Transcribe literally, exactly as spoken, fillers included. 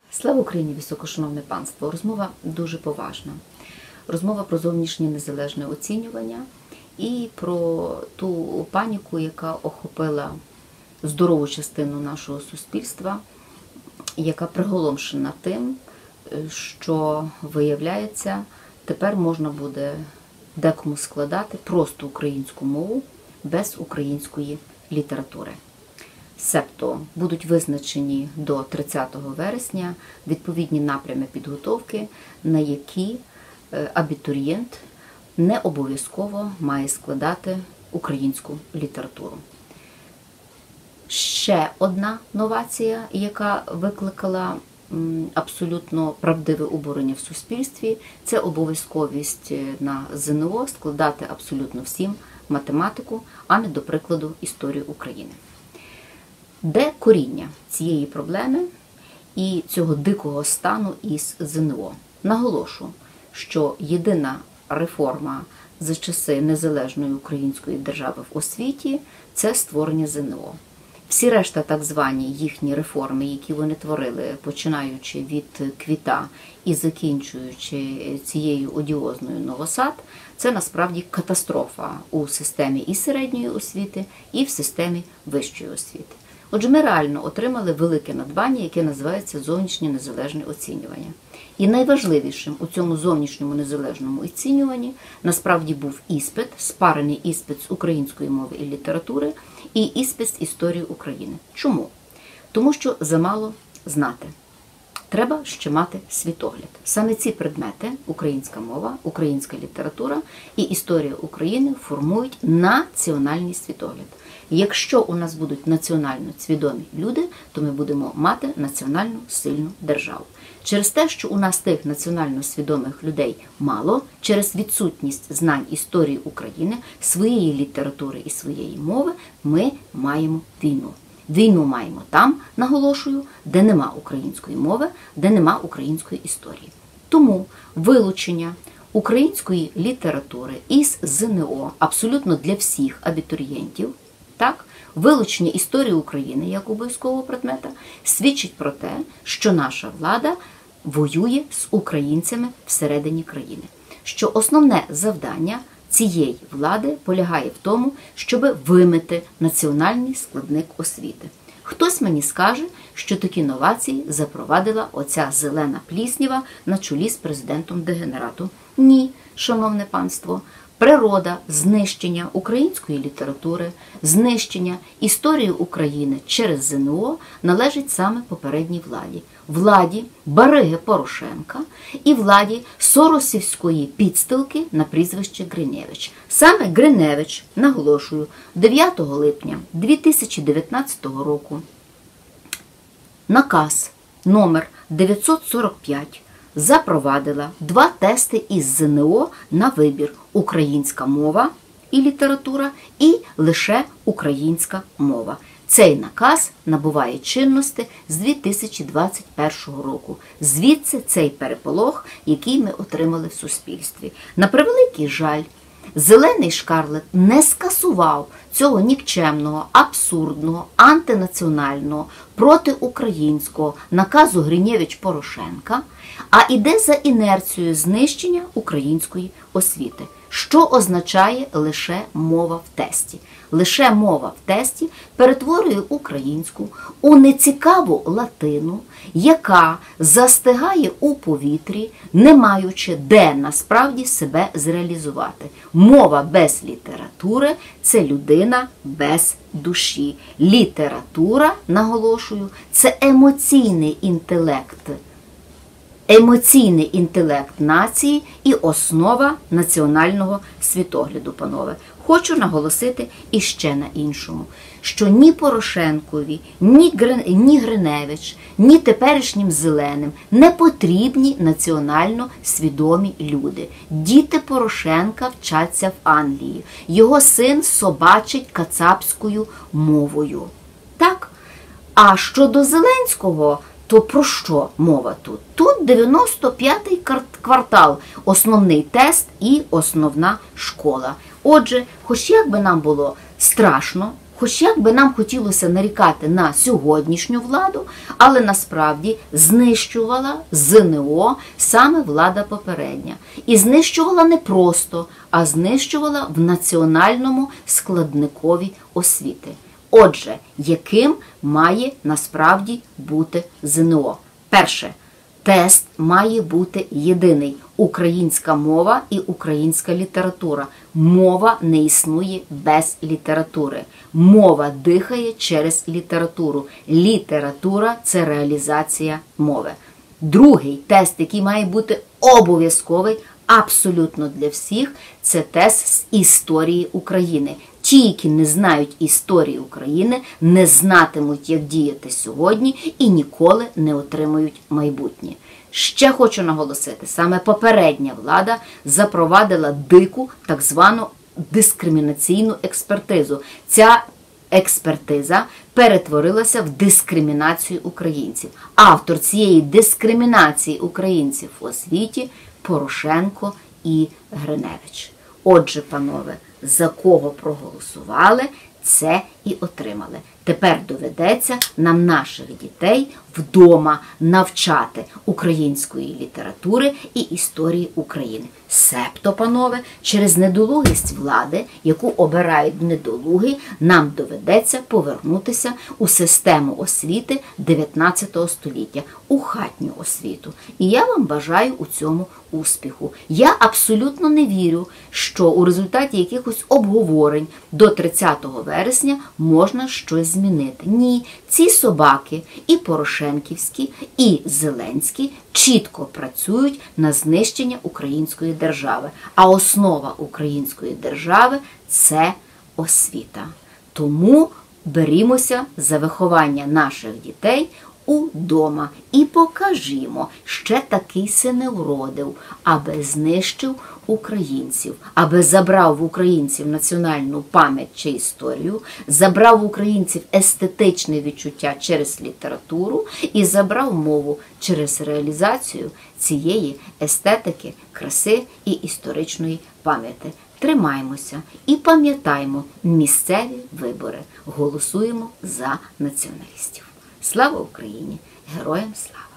Слава Україні, високошановне панство! Розмова дуже поважна. Розмова про зовнішнє незалежне оцінювання і про ту паніку, яка охопила здорову частину нашого суспільства, яка приголомшена тим, що, виявляється, тепер можна буде декому складати просто українську мову без української літератури. Себто будуть визначені до тридцятого вересня відповідні напрями підготовки, на які абітурієнт не обов'язково має складати українську літературу. Ще одна новація, яка викликала абсолютно правдиве обурення в суспільстві, це обов'язковість на ЗНО складати абсолютно всім математику, а не, до прикладу, історію України. Де коріння цієї проблеми і цього дикого стану із ЗНО? Наголошу, що єдина реформа за часи незалежної української держави в освіті – це створення ЗНО. Всі решта так звані їхні реформи, які вони творили, починаючи від Квіта і закінчуючи цією одіозною Новосад, це насправді катастрофа у системі і середньої освіти, і в системі вищої освіти. Отже, ми реально отримали велике надбання, яке називається зовнішнє незалежне оцінювання. І найважливішим у цьому зовнішньому незалежному оцінюванні насправді був іспит, спарений іспит з української мови і літератури, і іспит з історії України. Чому? Тому що замало знати. Треба ще мати світогляд. Саме ці предмети – українська мова, українська література і історія України – формують національний світогляд. Якщо у нас будуть національно свідомі люди, то ми будемо мати національно сильну державу. Через те, що у нас тих національно свідомих людей мало, через відсутність знань історії України, своєї літератури і своєї мови, ми маємо війну. Війну маємо там, наголошую, де нема української мови, де нема української історії. Тому вилучення української літератури із ЗНО абсолютно для всіх абітурієнтів, так, вилучення історії України як обов'язкового предмета свідчить про те, що наша влада воює з українцями всередині країни. Що основне завдання цієї влади полягає в тому, щоб вимити національний складник освіти. Хтось мені скаже, що такі новації запровадила оця зелена пліснява на чолі з президентом-дегенератом. Ні, шановне панство, природа знищення української літератури, знищення історії України через ЗНО належить саме попередній владі. Владі Бариги Порошенка і владі соросівської підстилки на прізвище Гриневич. Саме Гриневич, наголошую, дев'ятого липня дві тисячі дев'ятнадцятого року наказ номер дев'ятсот сорок п'ять запровадила два тести із ЗНО на вибір українська мова і література і лише українська мова. Цей наказ набуває чинності з дві тисячі двадцять першого року. Звідси цей переполох, який ми отримали в суспільстві. На превеликий жаль, зелений шкарлет не скасував цього нікчемного, абсурдного, антинаціонального, протиукраїнського наказу Гриневич-Порошенка, а йде за інерцією знищення української освіти, що означає лише мова в тесті. Лише мова в тесті перетворює українську у нецікаву латину, яка застигає у повітрі, не маючи де насправді себе зреалізувати. Мова без літератури – це людина без душі. Література, наголошую, це емоційний інтелект. Емоційний інтелект нації і основа національного світогляду, панове. Хочу наголосити іще на іншому, що ні Порошенкові, ні, Гри... ні Гриневич, ні теперішнім зеленим не потрібні національно свідомі люди. Діти Порошенка вчаться в Англії. Його син собачить кацапською мовою. Так? А щодо Зеленського, то про що мова тут? Тут дев'яносто п'ятий квартал, основний тест і основна школа. Отже, хоч як би нам було страшно, Хоч як би нам хотілося нарікати на сьогоднішню владу, але насправді знищувала ЗНО саме влада попередня. І знищувала не просто, а знищувала в національному складникові освіти. Отже, яким має насправді бути ЗНО? Перше. Тест має бути єдиний – українська мова і українська література. Мова не існує без літератури. Мова дихає через літературу. Література – це реалізація мови. Другий тест, який має бути обов'язковий абсолютно для всіх, це тест з історії України. Ті, які не знають історії України, не знатимуть, як діяти сьогодні і ніколи не отримають майбутнє. Ще хочу наголосити, саме попередня влада запровадила дику так звану дискримінаційну експертизу. Ця експертиза перетворилася в дискримінацію українців. Автор цієї дискримінації українців в освіті – Порошенко і Гриневич. Отже, панове, за кого проголосували, це і отримали. Тепер доведеться нам наших дітей вдома навчати української літератури і історії України. Себто, панове, через недолугість влади, яку обирають недолуги, нам доведеться повернутися у систему освіти дев'ятнадцятого століття, у хатню освіту. І я вам бажаю у цьому успіху. Я абсолютно не вірю, що у результаті якихось обговорень до тридцятого вересня можна щось змінити. Ні, ці собаки, і Порошенківські, і Зеленські, чітко працюють на знищення української держави. А основа української держави – це освіта. Тому берімося за виховання наших дітей удома і покажімо, ще такий си не вродив, аби знищив українців, аби забрав в українців національну пам'ять чи історію, забрав в українців естетичне відчуття через літературу і забрав мову через реалізацію цієї естетики, краси і історичної пам'яті. Тримаймося і пам'ятаймо місцеві вибори. Голосуємо за націоналістів. Слава Україні! Героям слава!